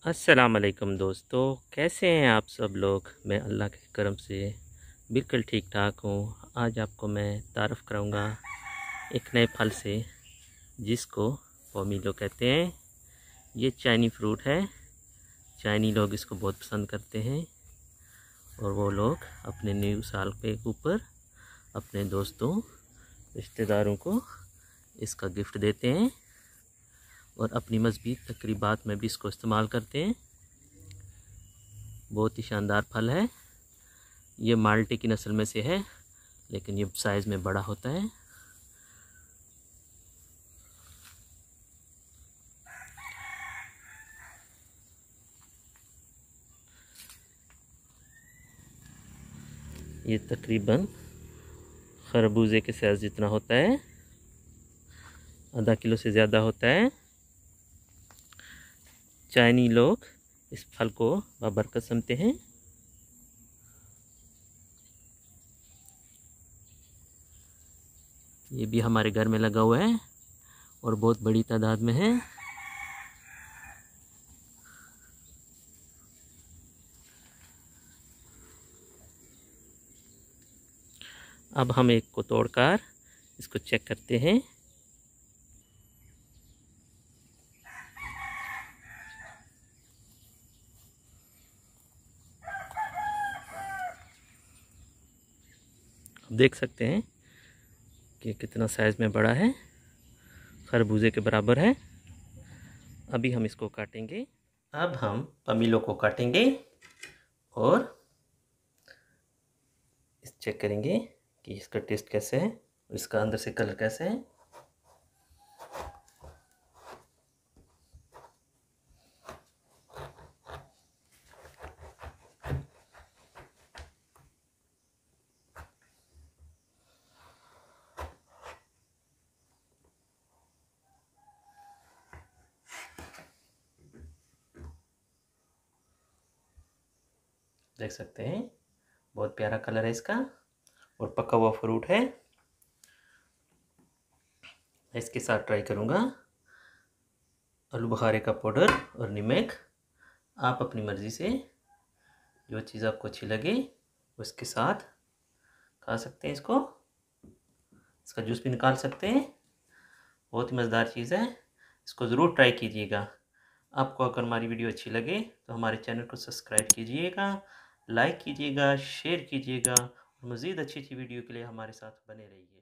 अस्सलाम वालेकुम दोस्तों, कैसे हैं आप सब लोग। मैं अल्लाह के करम से बिल्कुल ठीक ठाक हूँ। आज आपको मैं तारफ़ कराऊँगा एक नए फल से जिसको पोमीलो कहते हैं। ये चाइनी फ्रूट है। चाइनी लोग इसको बहुत पसंद करते हैं और वो लोग अपने न्यू साल के ऊपर अपने दोस्तों रिश्तेदारों को इसका गिफ्ट देते हैं और अपनी मज़हबी तकरीबात में भी इसको इस्तेमाल करते हैं। बहुत ही शानदार फल है। ये माल्टे की नस्ल में से है, लेकिन ये साइज़ में बड़ा होता है। ये तकरीबन खरबूजे के साइज़ जितना होता है, आधा किलो से ज़्यादा होता है। चाइनी लोग इस फल को बाबरकत समझते हैं। ये भी हमारे घर में लगा हुआ है और बहुत बड़ी तादाद में है। अब हम एक को तोड़कर इसको चेक करते हैं। देख सकते हैं कि कितना साइज़ में बड़ा है, खरबूजे के बराबर है। अभी हम इसको काटेंगे। अब हम पमीलो को काटेंगे और इस चेक करेंगे कि इसका टेस्ट कैसे है, इसका अंदर से कलर कैसे है। देख सकते हैं बहुत प्यारा कलर है इसका और पका हुआ फ्रूट है। इसके साथ ट्राई करूँगा आलू बुखारे का पाउडर और नमक। आप अपनी मर्ज़ी से जो चीज़ आपको अच्छी लगे उसके साथ खा सकते हैं। इसका जूस भी निकाल सकते हैं। बहुत ही मज़ेदार चीज़ है, इसको ज़रूर ट्राई कीजिएगा। आपको अगर हमारी वीडियो अच्छी लगे तो हमारे चैनल को सब्सक्राइब कीजिएगा, लाइक कीजिएगा, शेयर कीजिएगा और मज़ीद अच्छी वीडियो के लिए हमारे साथ बने रहिए।